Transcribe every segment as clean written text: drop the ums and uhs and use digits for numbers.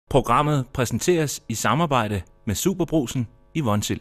Programmet præsenteres i samarbejde med Superbrugsen i Vonsild.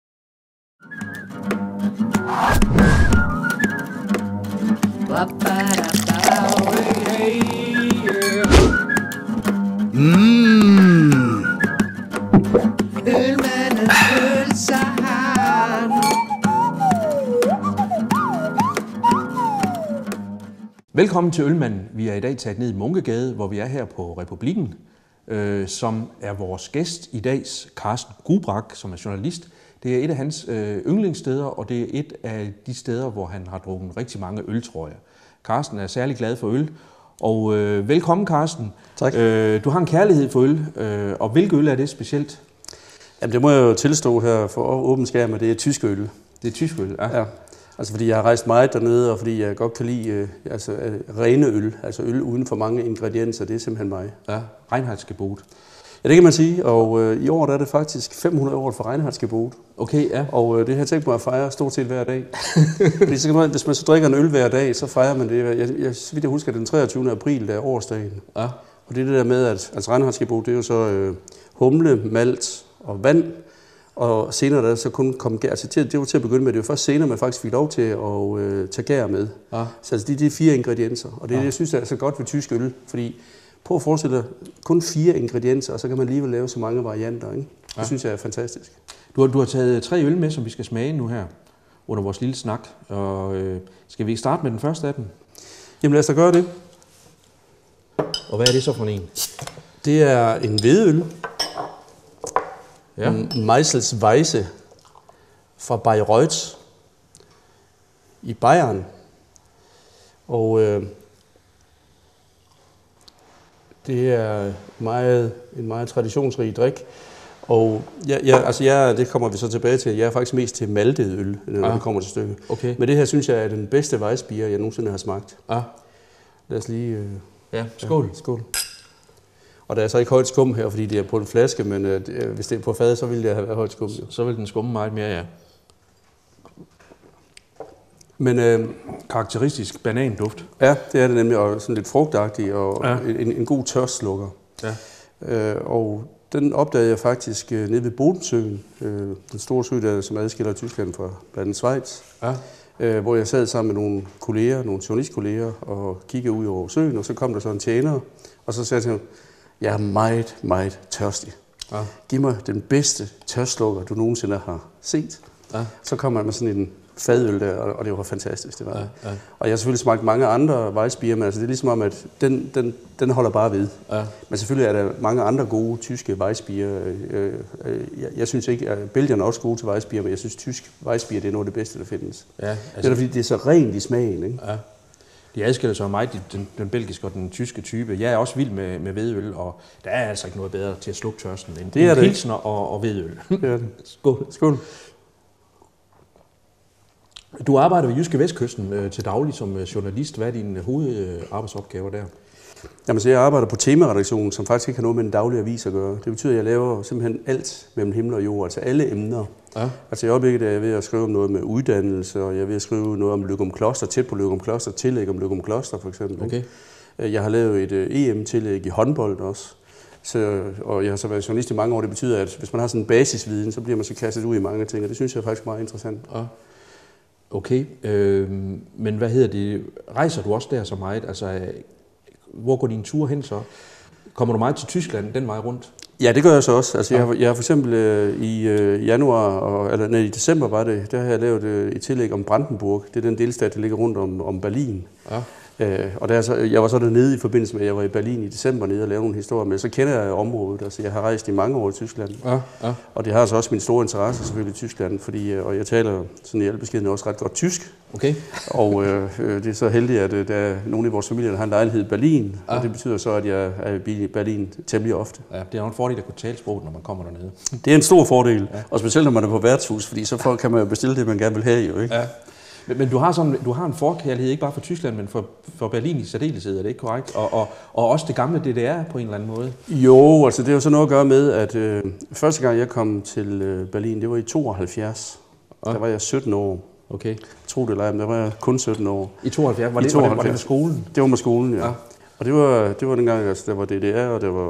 Velkommen til Ølmanden. Vi er i dag taget ned i Munkegade, hvor vi er her på Republikken, som er vores gæst i dags, Carsten Gubrack, som er journalist. Det er et af hans yndlingssteder, og det er et af de steder, hvor han har drukket rigtig mange øl, tror jeg. Carsten er særlig glad for øl, og velkommen, Carsten. Tak. Du har en kærlighed for øl, og hvilke øl er det specielt? Jamen, det må jeg jo tilstå her for åben skærm, at det er tysk øl. Det er tysk øl, ja. Altså fordi jeg har rejst meget dernede, og fordi jeg godt kan lide rene øl, altså øl uden for mange ingredienser, det er simpelthen mig. Ja, Reinheitsgebot. Ja, det kan man sige, og i år der er det faktisk 500 år for Reinheitsgebot. Okay, ja. Og det har jeg tænkt mig at fejre stort set hver dag. Fordi så kan man, hvis man så drikker en øl hver dag, så fejrer man det. Så vidt jeg husker, den 23. april, der er årsdagen. Ja. Og det er det der med, at altså Reinheitsgebot, det er jo så humle, malt og vand. Og senere der så kun kom gær. Altså det var til at begynde med. Det var først senere, man faktisk fik lov til at tage gær med. Ja. Så altså, det er 4 ingredienser. Og det er det, jeg synes er så godt ved tysk øl. Fordi prøv at forestille dig, kun 4 ingredienser, og så kan man alligevel lave så mange varianter. Ikke? Det synes jeg er fantastisk. Du har taget 3 øl med, som vi skal smage nu her, under vores lille snak. Og skal vi starte med den første af dem? Jamen lad os da gøre det. Og hvad er det så for en? Det er en hvedeøl. Ja. Meisels Weisse fra Bayreuth i Bayern. Og det er en meget traditionsrig drik. Og det kommer vi så tilbage til. Jeg er faktisk mest til maltet øl, når det kommer til stykket. Okay. Men det her synes jeg er den bedste Weissbier, jeg nogensinde har smagt. Lad os lige... skål. Skål. Og der er så ikke højt skum her, fordi det er på en flaske, men hvis det er på fad, så ville det have været højt skum. Så vil den skumme meget mere, ja. Men karakteristisk bananduft. Ja, det er det nemlig, og sådan lidt frugtagtig, og en god tørstslukker. Ja. Og den opdagede jeg faktisk nede ved Bodensøen, den store sø, der som adskiller Tyskland fra blandt andet Schweiz. Ja. Hvor jeg sad sammen med nogle kolleger, nogle journalistkolleger, og kiggede ud over søen, og så kom der så en tjener, og så sagde jeg til ham, jeg er meget, meget tørstig. Ja. Giv mig den bedste tørstslukker, du nogensinde har set. Ja. Så kom man med sådan en fadøl der, og det var fantastisk. Det var. Ja. Og jeg har selvfølgelig smagt mange andre Weissbier, men altså, det er ligesom om, at den holder bare ved. Ja. Men selvfølgelig er der mange andre gode tyske Weissbier. Jeg synes ikke, at belgierne er også gode til Weissbier, men jeg synes, tysk Weissbier det er noget af det bedste, der findes. Ja, altså, det er fordi, det er så rent i smagen. Ikke? Ja. De adskiller sig meget, den belgiske og den tyske type. Jeg er også vild med hvedøl, og der er altså ikke noget bedre til at slukke tørsten end pilsner og hvedøl. Det er det. Skål. Skål. Du arbejder ved Jyske Vestkysten til daglig som journalist. Hvad er dine hovedarbejdsoppgaver der? Jamen, så jeg arbejder på temaredaktionen, som faktisk ikke har noget med en daglig avis at gøre. Det betyder, at jeg laver simpelthen alt mellem himmel og jord, altså alle emner. Ja. Altså i øjeblikket er jeg ved at skrive om noget med uddannelse, og jeg er ved at skrive noget om Løgumkloster, tæt på Løgumkloster, tillæg om Løgumkloster for eksempel. Okay. Jeg har lavet et EM-tillæg i håndbold også. Og jeg har så været journalist i mange år. Det betyder, at hvis man har sådan en basisviden, så bliver man så kastet ud i mange ting, og det synes jeg er faktisk meget interessant. Ja. Okay, men hvad hedder det? Rejser du også der så meget? Altså, hvor går din tur hen så? Kommer du meget til Tyskland den vej rundt? Ja, det gør jeg så også. Altså, jeg har for eksempel i januar, i december var det, der har jeg lavet et tillæg om Brandenburg. Det er den delstat, der ligger rundt om Berlin. Ja. Og jeg var så dernede i forbindelse med, at jeg var i Berlin i december nede og lavede nogle historier, men så kender jeg området. Altså, jeg har rejst i mange år i Tyskland. Ja. Og det har så også min store interesse selvfølgelig i Tyskland, og jeg taler sådan i al beskedenhed også ret godt tysk. Okay. Og det er så heldigt, at der er nogle i vores familie, der har en lejlighed i Berlin, og det betyder så, at jeg er i Berlin temmelig ofte. Ja, det er jo en fordel at kunne tale sproget, når man kommer dernede. Det er en stor fordel, og specielt når man er på værtshus, fordi så kan man jo bestille det, man gerne vil have jo, ikke? Ja. Men du har en forkærlighed ikke bare for Tyskland, men for Berlin i særdeleshed, er det ikke korrekt? Og også det gamle DDR på en eller anden måde? Jo, altså det er jo så noget at gøre med, at første gang jeg kom til Berlin, det var i 72. Der var jeg 17 år. Okay. Tro det eller ej, men der var jeg kun 17 år. I 72? Var det med skolen? Det var med skolen, ja. Og det var dengang, altså der var DDR, og der var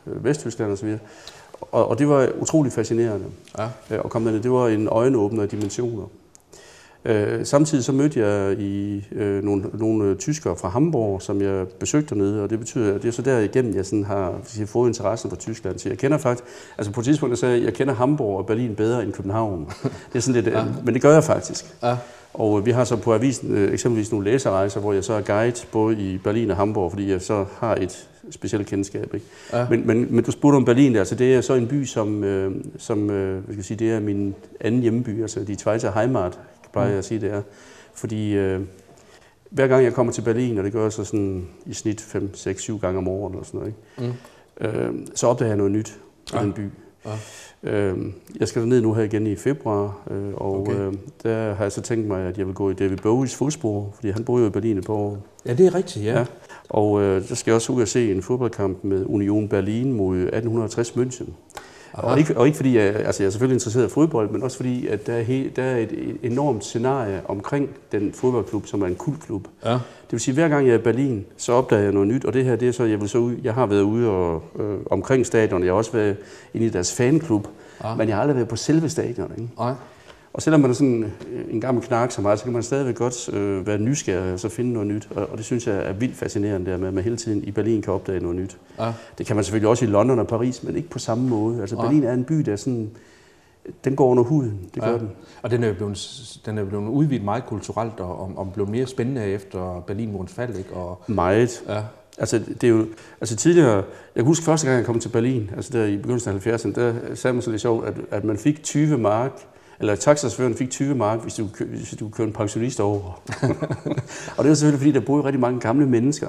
Vesttyskland osv. Og det var utrolig fascinerende at komme derned. Det var en øjenåbner af dimensioner. Samtidig så mødte jeg nogle tyskere fra Hamburg, som jeg besøgte dernede, og det betyder, at det er så derigennem, jeg sådan har fået interessen for Tyskland. Så jeg kender faktisk, altså på et tidspunkt, sagde jeg kender Hamburg og Berlin bedre end København. Det er sådan lidt, men det gør jeg faktisk. Og vi har så på avisen eksempelvis nogle læserejser, hvor jeg så er guide både i Berlin og Hamburg, fordi jeg så har et specielt kendskab. Ikke? Men du spurgte om Berlin, altså det er så en by, som jeg skal sige, det er min anden hjemby, altså de Zweite Heimat, plejer jeg at sige, det er. Fordi hver gang jeg kommer til Berlin, og det gør jeg så sådan i snit 5, 6, 7 gange om året, eller sådan noget, ikke? Så opdager jeg noget nyt i den by. Jeg skal derned nu her igen i februar, og der har jeg så tænkt mig, at jeg vil gå i David Bowies fodspor, fordi han boede jo i Berlin et par år. Ja, det er rigtigt, ja. Og der skal jeg også ud og se en fodboldkamp med Union Berlin mod 1860 München. Og ikke fordi jeg er selvfølgelig interesseret i fodbold, men også fordi at der er et enormt scenarie omkring den fodboldklub, som er en kultklub. Det vil sige, at hver gang jeg er i Berlin, så opdager jeg noget nyt, og det her, det er så, jeg har været ude og omkring stadion, jeg har også været inde i deres fanklub, men jeg har aldrig været på selve stadion. Ikke? Og selvom man er sådan en gammel knak som mig, så kan man stadigvæk godt være nysgerrig og så finde noget nyt. Og det synes jeg er vildt fascinerende, der med, at man hele tiden i Berlin kan opdage noget nyt. Det kan man selvfølgelig også i London og Paris, men ikke på samme måde. Altså Berlin er en by, der sådan, den går under huden. Det gør den. Og den er blevet udvidet meget kulturelt og blevet mere spændende efter Berlinmurens fald, ikke? Og meget. Altså, det er jo, tidligere, jeg kan huske første gang, jeg kom til Berlin, altså der i begyndelsen af 70'erne, der sagde man så lidt sjovt, at man fik 20 mark, eller taxachaufføren fik 20 mark, hvis du kørte en pensionist over. Og det var selvfølgelig, fordi der boede rigtig mange gamle mennesker.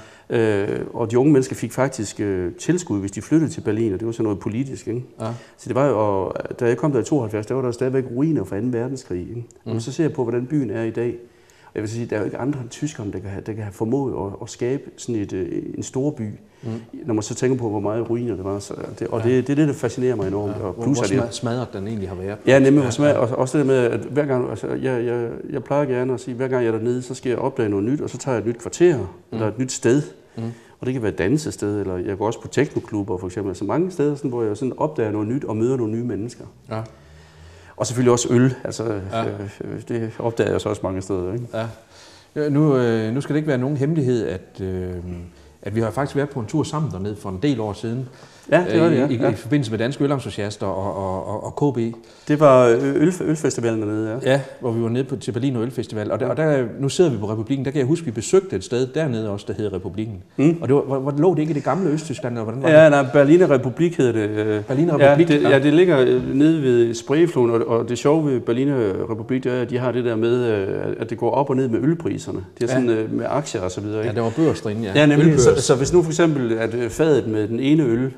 Og de unge mennesker fik faktisk tilskud, hvis de flyttede til Berlin, og det var sådan noget politisk. Ikke? Så det var jo, og da jeg kom der i 72, der var der stadigvæk ruiner fra 2. verdenskrig. Ikke? Og så ser jeg på, hvordan byen er i dag. Og jeg vil sige, der er jo ikke andre end tyskerne, der kan have formået at skabe sådan en stor by. Når man så tænker på, hvor meget ruiner det var. Så det er det, der fascinerer mig enormt. Og plus, hvor smadret den egentlig har været. Ja, nemlig hvor smadret. Og også det med, at hver gang, altså, jeg plejer gerne at sige, at hver gang jeg er dernede, så skal jeg opdage noget nyt, og så tager jeg et nyt kvarter, eller et nyt sted. Og det kan være et dansested, eller jeg går også på teknoklubber for eksempel. Altså mange steder, sådan, hvor jeg sådan opdager noget nyt og møder nogle nye mennesker. Og selvfølgelig også øl. Altså, det opdager jeg så også mange steder. Ikke? Nu skal det ikke være nogen hemmelighed, at vi har faktisk været på en tur sammen dernede for en del år siden. Ja, det var det, I forbindelse med Danske Ølentusiaster og KB. Det var ølfestivalen dernede, ja. Ja, hvor vi var nede til Berlin og Ølfestival. Og der, nu sidder vi på Republikken. Der kan jeg huske, vi besøgte et sted dernede også, der hedder Republikken. Og det var, lå det ikke i det gamle Østtyskland? Hvordan var det? Ja, nej, Berliner Republik hedder det. Berliner Republik? Ja, det ligger nede ved Spreefloden, og det sjove ved Berliner Republik, det er, at de har det der med, at det går op og ned med ølpriserne. Det er sådan med aktier og så videre. Ikke? Ja, der var børsdrinde, ja. Ja, nemlig. Så hvis nu for eksempel, at fadet med den ene øl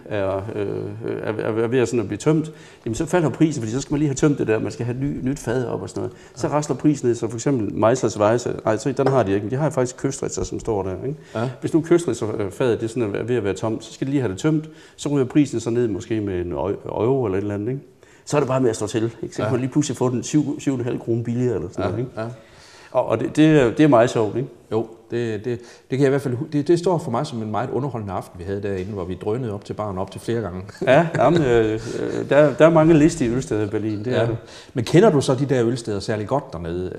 er ved sådan at blive tømt, jamen så falder prisen, fordi så skal man lige have tømt det der, man skal have et nyt fad op og sådan noget. Så rasler prisen ned, så for eksempel Meislers Weisse, så den har de ikke, men de har faktisk Köstritzer, som står der. Ikke? Hvis nu Köstritzer-fadet det er sådan ved at være tomt, så skal de lige have det tømt, så ryger prisen så ned måske med en euro eller et eller andet. Ikke? Så er det bare med at stå til. Ikke? Så kan man lige pludselig få den 7,5 kroner billigere eller sådan noget. Ikke? Og det er meget sjovt, ikke? Jo, det kan jeg i hvert fald. Det står for mig som en meget underholdende aften, vi havde derinde, hvor vi drønede op til baren op til flere gange. Ja, jamen, der er mange listige ølsteder i Berlin, det er det. Men kender du så de der ølsteder særlig godt dernede?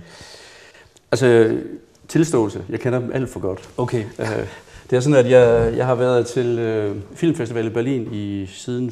Altså, tilståelse. Jeg kender dem alt for godt. Okay. Det er sådan, at jeg har været til Filmfestival i Berlin siden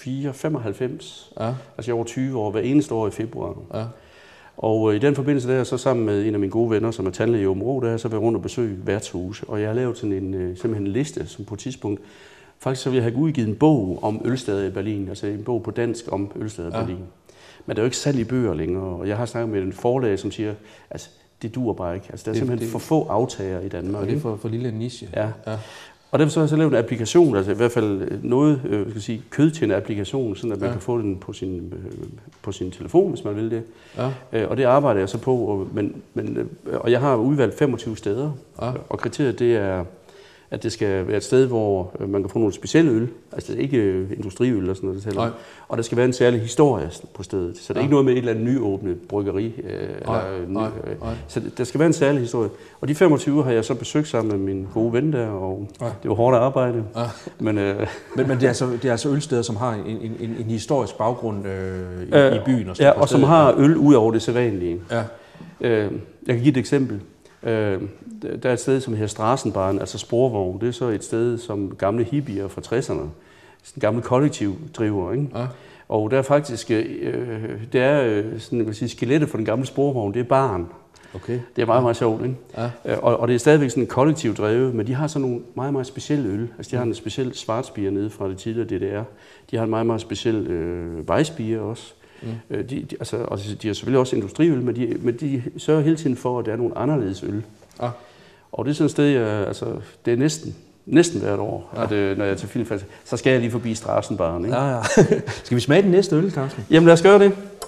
95. Altså over 20 år, hver eneste år i februar. Og i den forbindelse der, så sammen med en af mine gode venner, som er tandlæge i Aabenraa, der så været rundt og besøge værtshuse. Og jeg har lavet simpelthen en liste, som på et tidspunkt, faktisk så vil jeg have udgivet en bog om ølsteder i Berlin, altså en bog på dansk om ølsteder i Berlin. Men der er jo ikke salg i bøger længere, og jeg har snakket med en forlag, som siger, altså det duer bare ikke. Altså der er simpelthen for få aftager i Danmark. Og det er for lille en niche. Ja. Og derfor så har jeg så lavet en applikation, altså i hvert fald noget, kød til en applikation, sådan at man kan få den på sin telefon, hvis man vil det. Og det arbejder jeg så på, og jeg har udvalgt 25 steder, og kriteriet det er at det skal være et sted, hvor man kan få nogle specielle øl, altså ikke industriøl og sådan noget, det og der skal være en særlig historie på stedet. Så det er ikke noget med et eller andet nyåbnet bryggeri. Så der skal være en særlig historie. Og de 25 har jeg så besøgt sammen med min gode ven der, og det var hårdt arbejde. Men det er altså ølsteder, som har en historisk baggrund i byen. Og som har øl ud over det sædvanlige. Jeg kan give et eksempel. Der er et sted, som hedder Strassenbahn, altså sporvogn. Det er så et sted, som gamle hippier fra 60'erne, sådan gamle kollektiv driver. Ikke? Og der er faktisk, det er sådan, jeg vil sige, skelettet for den gamle sporvogn, det er baren. Okay. Det er meget, meget sjovt, ikke? Og det er stadigvæk sådan en kollektiv drevet, men de har sådan nogle meget, meget specielle øl. Altså de har en speciel Schwarzbier nede fra det tidligere DDR. De har en meget, meget speciel Weissbier også. De har selvfølgelig også industriøl, men de sørger hele tiden for, at der er nogle anderledes øl. Og det er sådan et sted, det er næsten hvert år, at når jeg er til filmfest, så skal jeg lige forbi Strassenbahn. Ikke? Skal vi smage den næste øl, Carsten? Jamen lad os gøre det.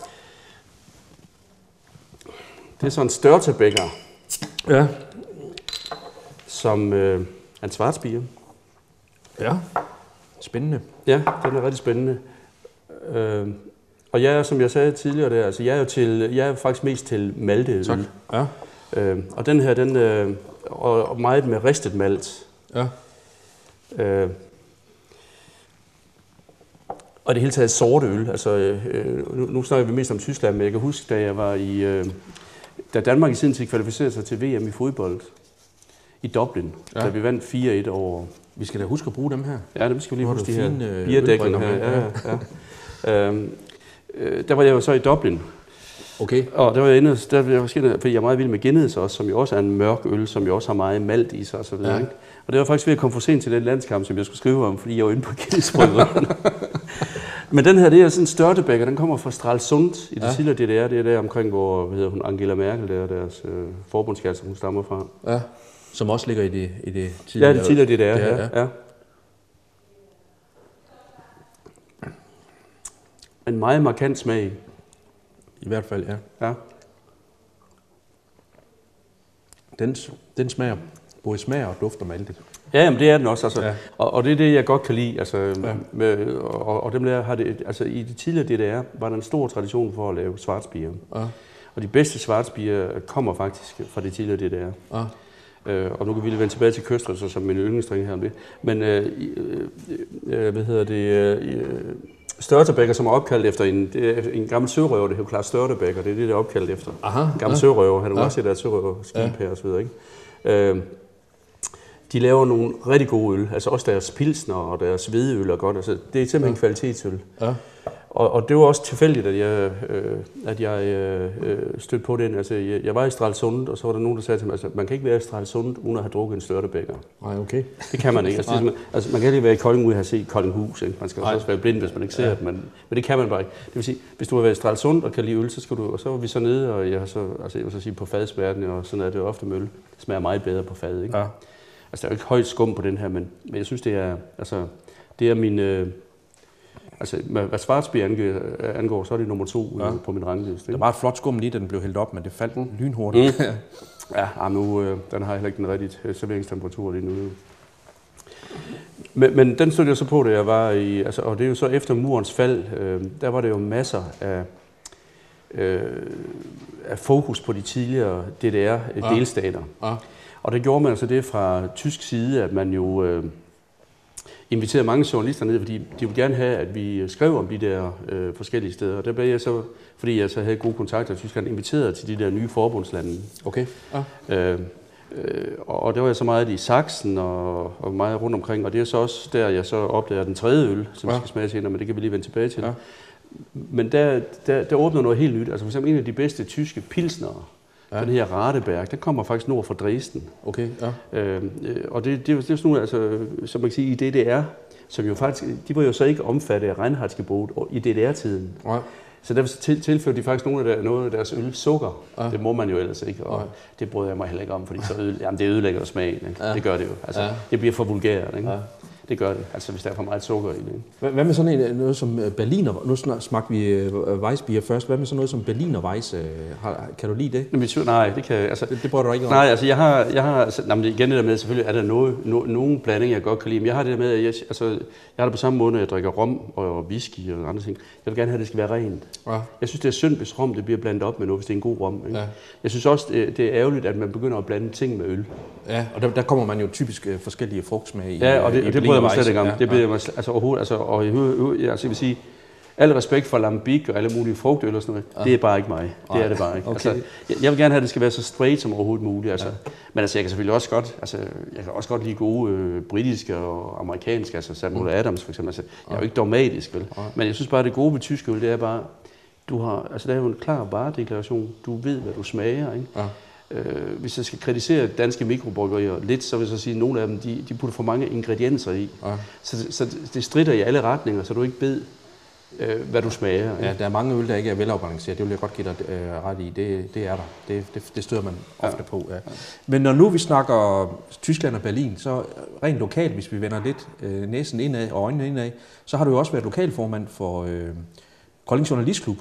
Det er sådan en Störtebeker, som er en Schwarzbier. Ja, spændende. Ja, den er rigtig spændende. Og jeg er, som jeg sagde tidligere, jeg er faktisk mest til malteøl. Tak. Og den her, og meget med ristet malt. Og det hele taget sorte øl. Altså, nu snakker vi mest om Tyskland, men jeg kan huske, da jeg var da Danmark i sin tid kvalificerede sig til VM i fodbold i Dublin, da vi vandt 4-1 over. Vi skal da huske at bruge dem her. Ja, dem skal vi lige huske, de her bierdækkerne her. Der var jeg jo så i Dublin. Okay. Og der var jeg inde, fordi jeg er meget vild med Guinness også, som jo også er en mørk øl, som jo også har meget malt i sig og så videre. Ikke? Og det var faktisk ved at komme for sent til den landskamp, som jeg skulle skrive om, fordi jeg var inde på Guinness-brødrene. Men den her, det er sådan en Störtebeker, den kommer fra Stralsund i det tidligere DDR. Det er der omkring, hvor Angela Merkel, der er deres forbundskansler, hun stammer fra. Ja, som også ligger i det tidligere. Ja, det tidligere DDR, ja. En meget markant smag. I hvert fald, ja. Den smager, både smager og dufter maltet. Ja, jamen det er den også. Altså. Og det er det, jeg godt kan lide. Altså, og dem der har det, altså, i det tidligere DDR var der en stor tradition for at lave Schwarzbier. Og de bedste Schwarzbier kommer faktisk fra det tidligere DDR. Og nu kan vi vende tilbage til Köstritzer som min yndlingsdrink her om det. Men Störtebeker, som er opkaldt efter en gammel sørøver, det hedder Claus Störtebeker, det er det, der er opkaldt efter. En gammel sørøver, har du også set der sørøverskib her og så videre, ikke? De laver nogle rigtig gode øl, altså også deres pilsner og deres hvedeøl er godt, altså det er simpelthen kvalitetsøl. Og det var også tilfældigt, at jeg stødte på den. Altså, jeg var i Stralsund, og så var der nogen, der sagde til mig, altså, man kan ikke være i Stralsund, uden at have drukket en Störtebeker. Nej, okay. Det kan man ikke. Altså, man kan ikke være i Kolding, uden at have set Koldinghus. Ikke? Man skal også være blind, hvis man ikke ser det, men det kan man bare ikke. Det vil sige, hvis du har været i Stralsund og kan lide øl, så skal du, og så var vi så nede, og jeg vil så sige på fadsværten, og sådan er det jo ofte med øl. Det smager meget bedre på fad, ikke? Altså, der er jo ikke højt skum på den her, men jeg synes, det er min... Altså, hvad Schwarzbier angår, så er det nummer 2 på min rangliste. Der var et flot skum lige, da den blev hældt op, men det faldt lynhurtigt. Den har heller ikke den rigtige serveringstemperatur lige nu. Men den stod jeg så på, da jeg var i... Altså, og det er jo så efter murens fald, der var det jo masser af fokus på de tidligere DDR-delstater. Og det gjorde man altså det fra tysk side, at man jo... inviterede mange journalister ned, fordi de ville gerne have, at vi skrev om de der forskellige steder. Og der blev jeg så, fordi jeg så havde gode kontakter i Tyskland, inviteret til de der nye forbundslande. Okay. Og der var jeg så meget i Sachsen og meget rundt omkring, og det er så også der, jeg så opdager den tredje øl, som vi skal smage senere, men det kan vi lige vende tilbage til. Men der åbner noget helt nyt. Altså for eksempel en af de bedste tyske pilsnere, den her Radeberg, den kommer faktisk nord fra Dresden. Okay, og det er sådan nogle, altså, som man kan sige, i DDR, som jo faktisk, de var jo så ikke omfattet af Reinheitsgebot i DDR-tiden. Så derfor tilførte de faktisk noget af deres øl sukker. Det må man jo ellers ikke, og det bryder jeg mig heller ikke om, fordi så det ødelægger smagen. Ikke? Det gør det jo. Altså, det bliver for vulgært. Ikke? Det gør det, altså hvis der er for meget sukker i det. Hvad med sådan noget som Berliner? Nu smagte vi Weissbier først. Hvad med sådan noget som Berliner Weiss? Kan du lide det? Nej, det kan altså. Det bryder du ikke om? Nej, altså jeg har altså, igen det der med, selvfølgelig er der nogle blanding, jeg godt kan lide. Men jeg har det der med, at jeg har det på samme måde, når jeg drikker rom og whisky og andre ting. Jeg vil gerne have, at det skal være rent. Ja. Jeg synes, det er synd, hvis rom det bliver blandet op med noget, hvis det er en god rom. Ikke? Ja. Jeg synes også, det er ærgerligt, at man begynder at blande ting med øl. Ja, og der kommer man jo typisk forskellige frugtsmag i. Ja, og det bryder jeg mig slet ikke om. Det bryder jeg mig altså overhovedet. Altså jeg vil sige, al respekt for lambic og alle mulige frugtøl og sådan noget, det er bare ikke mig. Det er det bare ikke. Okay. Altså, jeg vil gerne have, at det skal være så straight som overhovedet muligt. Altså. Men altså, jeg kan selvfølgelig også godt, jeg kan også godt lide gode britiske og amerikanske, altså Samuel Adams for eksempel. Altså, jeg er jo ikke dogmatisk, vel? Men jeg synes bare, at det gode ved tysk øl, det er bare, der er jo en klar varedeklaration. Du ved, hvad du smager, ikke? Ja. Hvis jeg skal kritisere danske mikrobryggerier lidt, så vil jeg så sige, at nogle af dem, de putter for mange ingredienser i. Ja. Så det stritter i alle retninger, så du ikke ved, hvad du smager. Ja, der er mange øl, der ikke er velafbalanceret. Det vil jeg godt give dig ret i. Det er der. Det støder man ofte på. Ja. Ja. Men når nu vi snakker Tyskland og Berlin, så rent lokalt, hvis vi vender lidt næsen indad og øjnene indad, så har du jo også været lokalformand for Kolding Journalistklub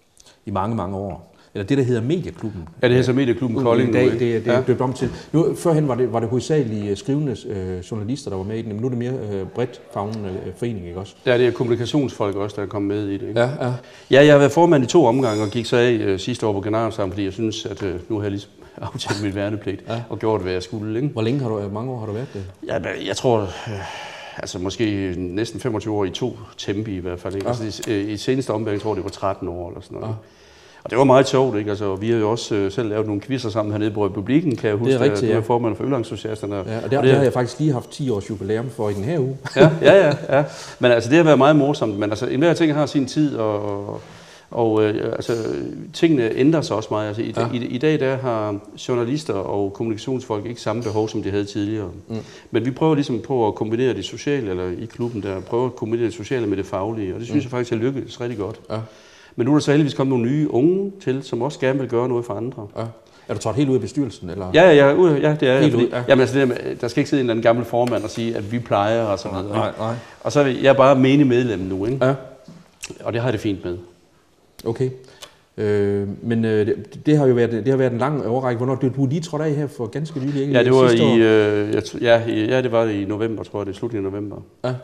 i mange, mange år. Eller det, der hedder Medieklubben. Ja, det hedder Medieklubben Kolding. Det er døbt om til. Nu, førhen var det hovedsageligt skrivende journalister, der var med i den, men nu er det mere bredt favnende forening, ikke også? Ja, det er kommunikationsfolk også, der er kommet med i det. Ikke? Ja, jeg har været formand i 2 omgange og gik så af sidste år på generalforsamlingen, fordi jeg synes, at nu har jeg ligesom aftalt mit værnepligt og gjort, hvad jeg skulle. Ikke? Hvor mange år har du været det? Ja, jeg tror... Altså måske næsten 25 år i 2 tempi i hvert fald. Ikke? Ja. Altså, i seneste omgang tror jeg, det var 13 år eller sådan noget. Ja. Og det var meget sjovt, ikke? Altså, vi har jo også selv lavet nogle quizzer sammen hernede på Republikken, kan jeg huske. Det er rigtigt, ja. Du er formand for ølentusiasterne. Ja, og det har jeg faktisk lige haft 10 års jubilæum for i den her uge. Ja. Men altså, det har været meget morsomt. Men altså, enhver ting har sin tid, og tingene ændrer sig også meget. Altså, i dag der har journalister og kommunikationsfolk ikke samme behov, som de havde tidligere. Mm. Men vi prøver ligesom på at kombinere det sociale, eller i klubben der, prøver at kombinere det sociale med det faglige. Og det synes jeg faktisk er lykkedes rigtig godt. Ja. Men nu er der så heldigvis kommet nogle nye unge til, som også gerne vil gøre noget for andre. Ja. Er du taget helt ud af bestyrelsen? Eller? Ja, det er helt ud. Ja. Jamen, altså, der skal ikke sidde en eller anden gammel formand og sige, at vi plejer og sådan noget. Nej. Og så er jeg bare menig medlem nu, ikke? Ja. Og det har jeg det fint med. Okay. Men det har jo været en lang overrække. Hvornår du lige trådte af her for ganske nylig? Ikke? Ja, det var det var i november, tror jeg. Det er slutningen af november.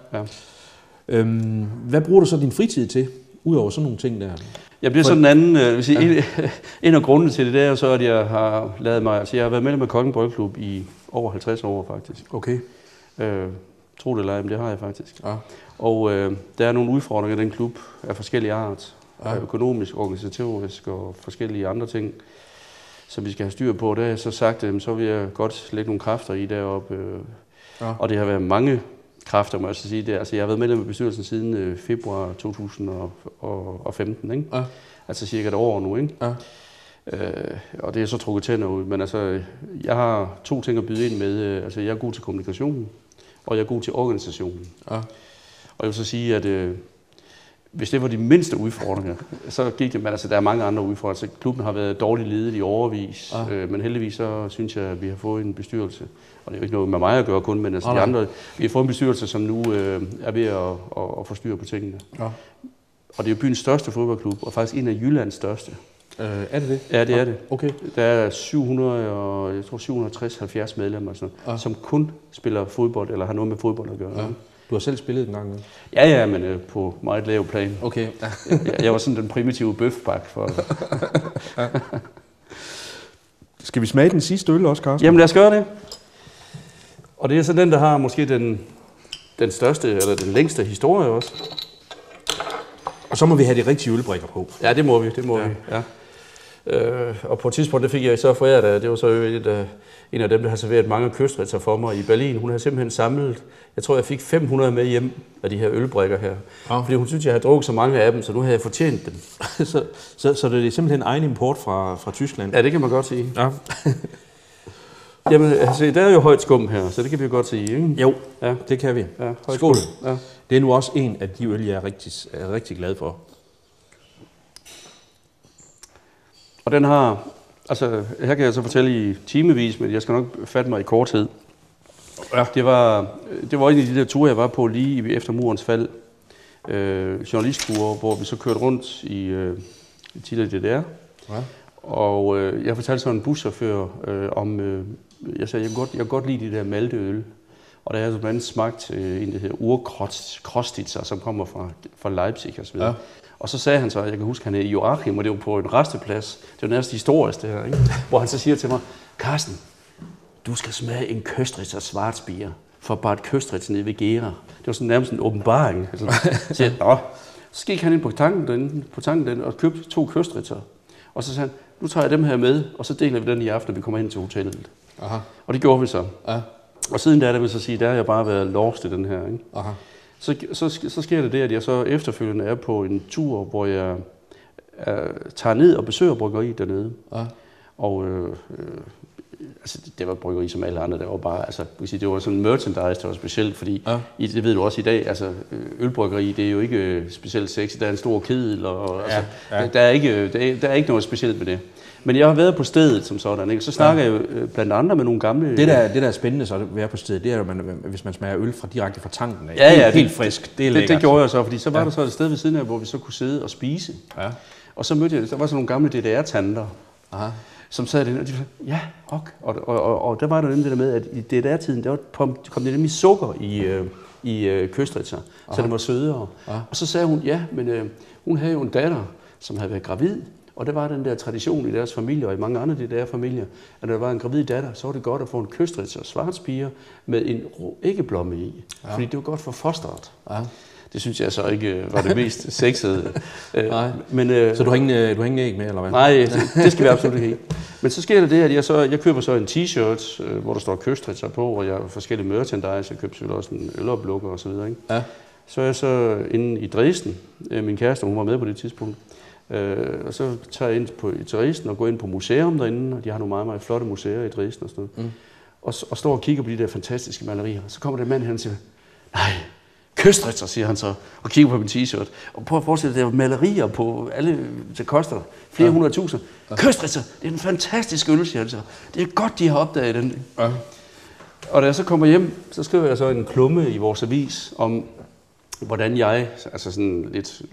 Ja. Hvad bruger du så din fritid til? Udover sådan nogle ting der. Jeg bliver sådan en anden, en af grundene til det er så, at jeg har lavet mig, altså jeg har været medlem af Kolding Bryggklub i over 50 år faktisk. Okay. Tro det eller ej, men det har jeg faktisk. Ja. Og der er nogle udfordringer i den klub af forskellige art. Ja. Økonomisk, organisatorisk og forskellige andre ting, som vi skal have styr på. Der har jeg så sagt, så vil jeg godt lægge nogle kræfter i deroppe. Ja. Og det har været mange kræfter, må jeg så sige. Altså, jeg har været medlem af bestyrelsen siden februar 2015, ikke? Ja. Altså cirka et år nu, ikke? Ja. Og det er så trukket tænder ud. Men altså, jeg har 2 ting at byde ind med. Altså, jeg er god til kommunikationen, og jeg er god til organisationen. Ja. Og jeg vil så sige, at hvis det var de mindste udfordringer, så gik det, men altså, der er mange andre udfordringer. Altså, klubben har været dårligt ledet i årevis, men heldigvis så synes jeg, at vi har fået en bestyrelse. Og det er jo ikke noget med mig at gøre kun, men altså de andre, vi har fået en bestyrelse, som nu er ved at få styr på tingene. Ja. Og det er jo byens største fodboldklub, og faktisk en af Jyllands største. Er det det? Ja, det er det. Okay. Der er 760-70 medlemmer, som kun spiller fodbold, eller har noget med fodbold at gøre. Ja. Du har selv spillet en gang? Ja, men på meget lav plan. Okay. Jeg var sådan den primitive bøfbak for det. Skal vi smage den sidste øl også, Carsten? Jamen lad os gøre det. Og det er så den, der har måske den største, eller den længste historie også. Og så må vi have de rigtige ølbrikker på. Ja, det må vi. Ja. Og på et tidspunkt, det fik jeg så foræret af, det var så en af dem, der har serveret mange kystretter for mig i Berlin. Hun har simpelthen samlet, jeg tror, jeg fik 500 med hjem af de her ølbrikker her. Ja. Fordi hun synes, jeg har drukket så mange af dem, så nu havde jeg fortjent dem. så det er simpelthen egen import fra Tyskland? Ja, det kan man godt sige. Ja. Jamen, altså, der er jo højt skum her, så det kan vi jo godt sige, ikke? Jo, ja. Det kan vi. Ja, skål. Ja. Det er nu også en af de øl, jeg er rigtig glad for. Og den har, altså her kan jeg så fortælle i timevis, men jeg skal nok fatte mig i korthed. Ja. Det var en af de der ture, jeg var på lige efter murens fald. Journalistture, hvor vi så kørte rundt i tidligere DDR. Ja. Og jeg fortalte så en buschauffør om, jeg sagde, jeg kan godt lide de der malteøl. Og der er blandt andet smagt en, der hedder Urkrostitzer, som kommer fra Leipzig og så videre. Ja. Og så sagde han så, jeg kan huske, han er i Joachim, og det var på en resteplads. Det var nærmest historisk det her, ikke? Hvor han så siger til mig, Carsten, du skal smage en Köstritzer Schwarzbier fra Bad Köstritz nede ved Gera. Det var sådan nærmest en åbenbaring. Så siger jeg, så gik han ind på tanken den og købte 2 Köstritzer. Og så sagde han, nu tager jeg dem her med, og så deler vi den i aften, når vi kommer hen til hotellet. Aha. Og det gjorde vi så. Ja. Og siden der vil så sige, der har jeg bare været lost i den her. Ikke? Aha. Så sker det at jeg så efterfølgende er på en tur, hvor jeg tager ned og besøger bryggeriet dernede. Ja. Og altså, det var et bryggeri som alle andre, der var bare, altså, det var sådan en merchandise, der var specielt, fordi, det ved du også i dag, altså, ølbryggeri, det er jo ikke specielt sexy, der er en stor kedel, og altså, der er ikke noget specielt med det. Men jeg har været på stedet som sådan, ikke? Så snakker jeg jo blandt andre med nogle gamle... Det der er spændende så at være på stedet, det er jo, hvis man smager øl direkte fra tanken af. Helt frisk, det er lækkert. Det gjorde jeg så, fordi så var der så et sted ved siden af, hvor vi så kunne sidde og spise. Ja. Og så mødte jeg, der var sådan nogle gamle DDR-tanter, som sad der, og de sagde, og der var der nemlig det der med, at i DDR-tiden, der kom det nemlig sukker i Köstritzer, så det var sødere. Og så sagde hun, men hun havde jo en datter, som havde været gravid, og der var den der tradition i deres familie, og i mange andre DDR-familier, at når der var en gravid datter, så var det godt at få en Köstritzer Schwarzbier med en æggeblomme i, fordi det var godt for fosteret. Ja. Det synes jeg så ikke var det mest sexede. Men, så du har ingen æg med, eller hvad? Nej, det skal vi absolut ikke. Men så sker det, at jeg køber så en t-shirt, hvor der står Köstritzer på, og jeg har forskellige merchandise. Jeg køber selvfølgelig også en øloplukker og så videre. Ikke? Ja. Så er jeg så inde i Dresden. Min kæreste, hun var med på det tidspunkt. Og så tager jeg ind i Dresden og går ind på museum derinde, og de har nogle meget, meget flotte museer i Dresden og sådan noget. Og står og kigger på de der fantastiske malerier. Så kommer der en mand her og siger, nej, Köstritzer, siger han så, og kigger på min t-shirt. Og prøv at forestille dig, der er malerier på alle, det koster flere 100.000. Köstritzer, det er en fantastisk øl, siger han så. Det er godt, de har opdaget den. Ja. Og da jeg så kommer hjem, så skriver jeg så en klumme i vores avis om, hvordan jeg, altså sådan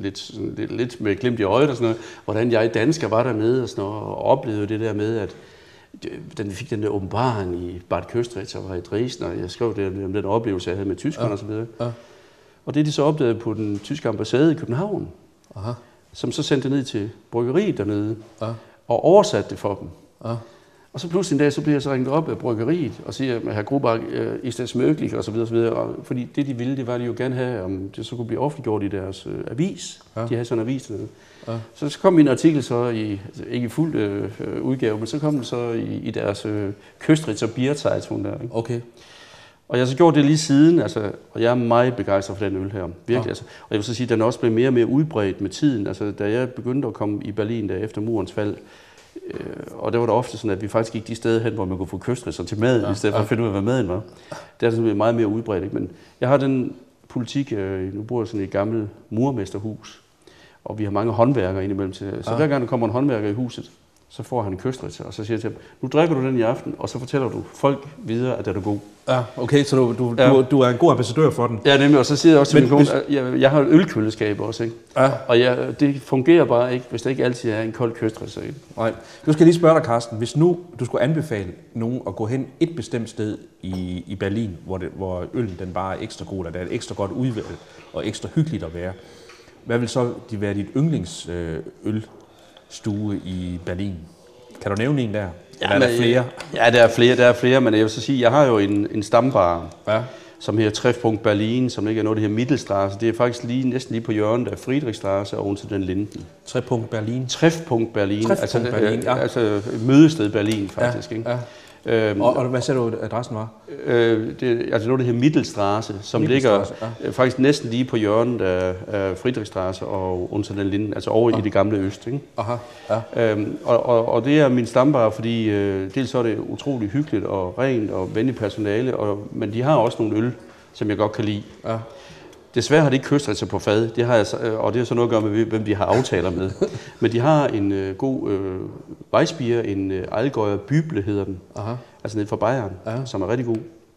lidt med glimt i øjet og sådan noget, hvordan jeg dansker var dernede og sådan noget, og oplevede det der med, at den fik den der åbenbaring i Bad Köstritz, og var i Dresden, og jeg skrev det om den oplevelse, jeg havde med tyskerne og så videre. Ja. Og det de så opdagede på den tyske ambassade i København, som så sendte det ned til bryggeriet dernede, og oversatte det for dem. Og så pludselig en dag, så bliver jeg så ringet op af bryggeriet og siger, at hr. Grubak, i stedet smøgelig og så videre, og så videre. Og fordi det de ville, det var, at de jo gerne have, om det så kunne blive offentliggjort i deres avis. Ja. De havde sådan en avis dernede. Ja. Så kom min artikel så ikke i fuld udgave, men så kom den så i deres Köstritzer Bierzeitung der. Ikke? Okay. Og jeg har så gjort det lige siden, altså, og jeg er meget begejstret for den øl her. Virkelig, altså. Og jeg vil så sige, at den også blev mere og mere udbredt med tiden. Altså, da jeg begyndte at komme i Berlin der efter murens fald, og det var da ofte sådan, at vi faktisk gik de steder hen, hvor man kunne få Köstritzer til maden, i stedet for at finde ud af, hvad maden var. Det er sådan meget mere udbredt, ikke? Men jeg har den politik, nu bor jeg sådan i et gammelt murmesterhus, og vi har mange håndværkere indimellem til. Så hver gang der kommer en håndværker i huset, så får han en Köstritzer, og så siger jeg til ham, nu drikker du den i aften, og så fortæller du folk videre, at den er god. Ja, okay, så du er en god ambassadør for den. Ja, nemlig, og så siger jeg også til min kone, jeg har et ølkøleskab også, ikke? Ja. Og det fungerer bare ikke, hvis der ikke altid er en kold Köstritzer i. Nej. Nu skal jeg lige spørge dig, Carsten, hvis nu du skulle anbefale nogen at gå hen et bestemt sted i Berlin, hvor øllen den bare er ekstra god, og der er et ekstra godt udvalg og ekstra hyggeligt at være, hvad vil så være dit yndlingsølstue i Berlin? Kan du nævne en der? Ja, er der flere? Ja, der er flere, men jeg vil så sige, jeg har jo en stambar, som her Treffpunkt Berlin, som ikke er noget, det her Mittelstraße. Det er faktisk næsten lige på hjørnet af Friedrichstraße og oven til den Linden. Treffpunkt Berlin? Treffpunkt Berlin, altså mødested Berlin faktisk. Ikke? Ja. Og hvad sagde du, adressen var? Altså noget, det her Mittelstraße, som ligger faktisk næsten lige på hjørnet af Friedrichstraße og unter den Linden, altså over i det gamle øst. Ikke? Aha. Ja. Og det er min stambar, fordi dels så er det utrolig hyggeligt og rent og venligt personale, men de har også nogle øl, som jeg godt kan lide. Ja. Desværre har de ikke Köstritzer på fad, det har jeg, og det er så noget at gøre med, hvem de har aftaler med. Men de har en god Weissbier, en Allgäuer Büble hedder den, altså nede fra Bayern, som er rigtig god.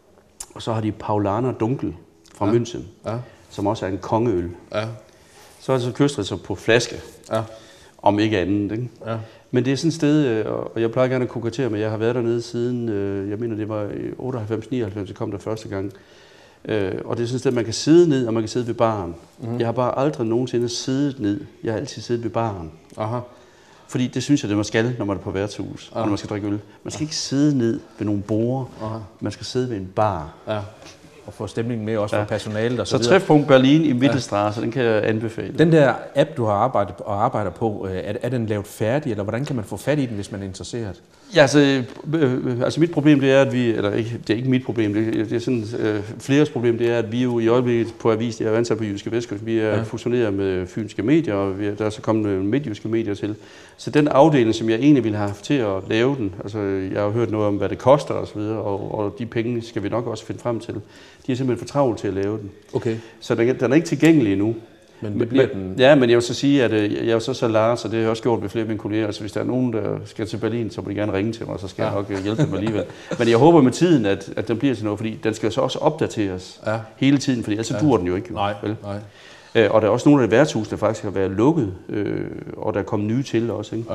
Og så har de Paulaner Dunkel fra München, som også er en kongeøl. Ja. Så er det så Köstritzer på flaske, om ikke andet. Ikke? Ja. Men det er sådan et sted, og jeg plejer gerne at kokettere med, jeg har været dernede siden, jeg mener det var 98-99, jeg kom der første gang. Og det er sådan et sted, man kan sidde ned, og man kan sidde ved baren. Jeg har bare aldrig nogensinde siddet ned. Jeg har altid siddet ved baren. Aha. Fordi det synes jeg, det man skal, når man er på værtshus, og når man skal drikke øl. Man skal ikke sidde ned ved nogle borde. Man skal sidde ved en bar. Ja. Og få stemningen med også for personalet og så videre. Treffpunkt Berlin i Mittelstraße, den kan jeg anbefale. Den der app, du har arbejder på, er den lavet færdig, eller hvordan kan man få fat i den, hvis man er interesseret? Ja, altså mit problem det er, at vi, eller ikke, det er ikke mit problem, det er sådan fleres problem, det er, at vi jo i øjeblikket på avis, jeg er ansat på Jyske Vestkysten, vi er fusioneret med Fynske Medier, og der er så kommet midtjyske medier til. Så den afdeling, som jeg egentlig ville have haft til at lave den, altså jeg har hørt noget om, hvad det koster og så videre, og de penge skal vi nok også finde frem til. De er simpelthen for travlt til at lave den. Okay. Så den er ikke tilgængelig endnu. Men det bliver den... Ja, men jeg vil så sige, at jeg er så Lars, og det har jeg også gjort med flere af mine kolleger. Altså hvis der er nogen, der skal til Berlin, så må de gerne ringe til mig, så skal jeg nok hjælpe dem alligevel. Men jeg håber med tiden, at den bliver til noget, fordi den skal så også opdateres hele tiden, fordi ellers så dur den jo ikke. Nej. Og der er også nogle af de værtshus, der faktisk har været lukket, og der er kommet nye til også. Ikke? Ja.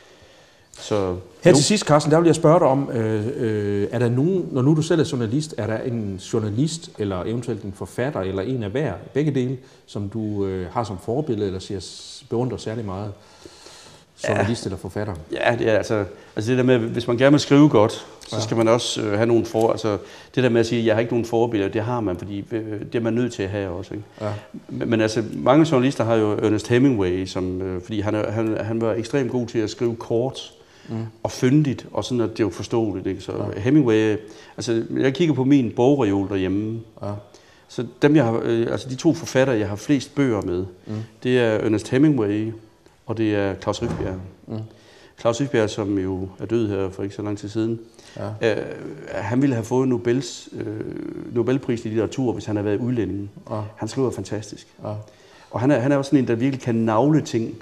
Så, her til sidst, Carsten, der vil jeg spørge dig om, er der nogen, når nu du selv er journalist, er der en journalist, eller eventuelt en forfatter, eller en af hver, begge dele, som du har som forbillede, eller beundrer særlig meget? Journalist eller forfatter? Ja, det er altså det der med, hvis man gerne vil skrive godt, så skal man også have nogle altså det der med at sige, at jeg har ikke nogen forbilleder, det har man, fordi det er man nødt til at have også. Ikke? Ja. Men altså, mange journalister har jo Ernest Hemingway, som, fordi han var ekstremt god til at skrive kort, og fyndigt, og sådan at det er jo forståeligt. Ikke? Så Hemingway, altså jeg kigger på min bogreol derhjemme, så dem jeg har, altså de 2 forfattere, jeg har flest bøger med, det er Ernest Hemingway, og det er Klaus Rifbjerg. Klaus Rifbjerg, som jo er død her for ikke så lang tid siden, han ville have fået Nobelpris i litteratur, hvis han havde været udlænding. Han skriver fantastisk. Og han er også sådan en, der virkelig kan navle ting.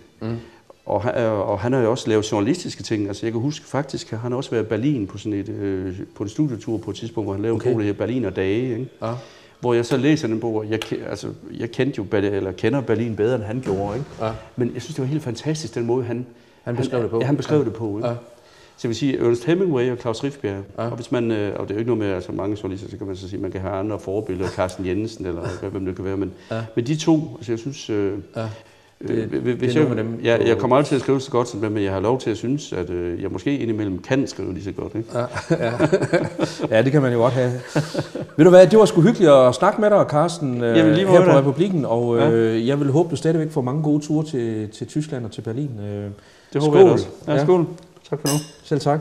Og han har jo også lavet journalistiske ting. Altså jeg kan huske faktisk, han har også været i Berlin på sådan på en studietur på et tidspunkt, hvor han lavede en bog, der hedder Berlin og Dage. Ikke? Hvor jeg så læser den bog, og jeg kender Berlin bedre, end han gjorde. Ikke? Men jeg synes, det var helt fantastisk, den måde, han beskrev det på. Han beskrev det på. Ikke? Så jeg vil sige, Ernest Hemingway og Klaus Rifbjerg. Og hvis man, og det er jo ikke noget med, altså mange journalister, så kan man så sige, man kan have andre forbilleder, Carsten Jensen, eller hvem det kan være. Men de 2, altså jeg synes... Jeg kommer aldrig til at skrive så godt som dem, men jeg har lov til at synes, at jeg måske indimellem kan skrive lige så godt. Ikke? Ja, det kan man jo godt have. Ved du hvad, det var sgu hyggeligt at snakke med dig, Carsten, her på Republikken, og jeg vil håbe, du stadigvæk får mange gode ture til Tyskland og til Berlin. Det håber jeg også. Ja, skål. Tak for nu. Selv tak.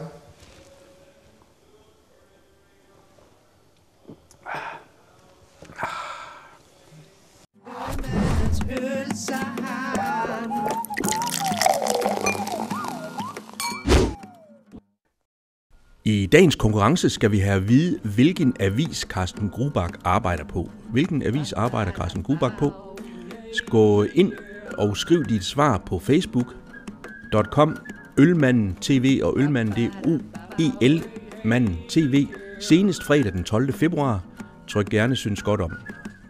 I dagens konkurrence skal vi have at vide, hvilken avis Carsten Grubak arbejder på. Hvilken avis arbejder Carsten Grubak på? Gå ind og skriv dit svar på facebook.com Ølmanden TV, og Ølmanden det er UEL Manden TV, senest fredag den 12. februar. Tryk gerne synes godt om.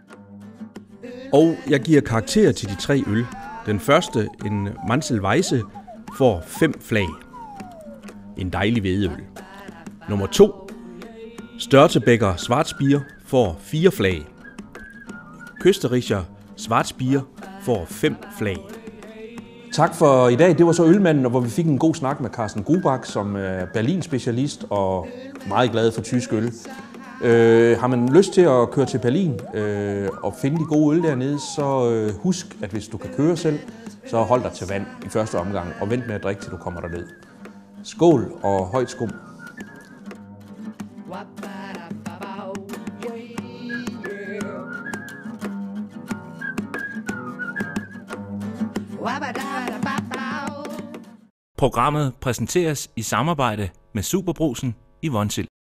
Og jeg giver karakter til de 3 øl. Den første, en Mansel Weisse, får 5 flag. En dejlig hvedeøl. Nummer 2, Störtebeker Schwarzbier får 4 flag. Kösterricher Schwarzbier får 5 flag. Tak for i dag. Det var så Ølmanden, hvor vi fik en god snak med Carsten Grubak, som er Berlin-specialist og meget glad for tysk øl. Har man lyst til at køre til Berlin og finde de gode øl dernede, så husk, at hvis du kan køre selv, så hold dig til vand i første omgang og vent med at drikke, til du kommer derned. Skål og højt skum. Programmet præsenteres i samarbejde med Superbrugsen i Vonsild.